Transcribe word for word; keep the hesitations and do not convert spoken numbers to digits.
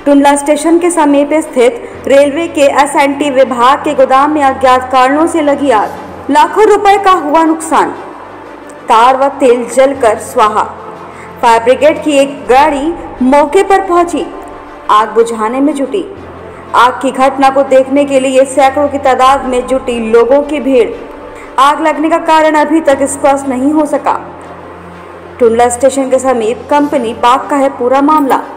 Tundla station के समीप स्थित रेलवे के एस एन टी विभाग के गोदाम में अज्ञात कारणों से लगी आग। लाखों रुपए का हुआ नुकसान। तार व तेल जलकर स्वाहा। फायर ब्रिगेड की एक गाड़ी मौके पर पहुंची, आग बुझाने में जुटी। आग की घटना को देखने के लिए सैकड़ों की तादाद में जुटी लोगों की भीड़। आग लगने का कारण अभी तक स्पष्ट नहीं हो सका। टुंडला स्टेशन के समीप कंपनी बाग का है पूरा मामला।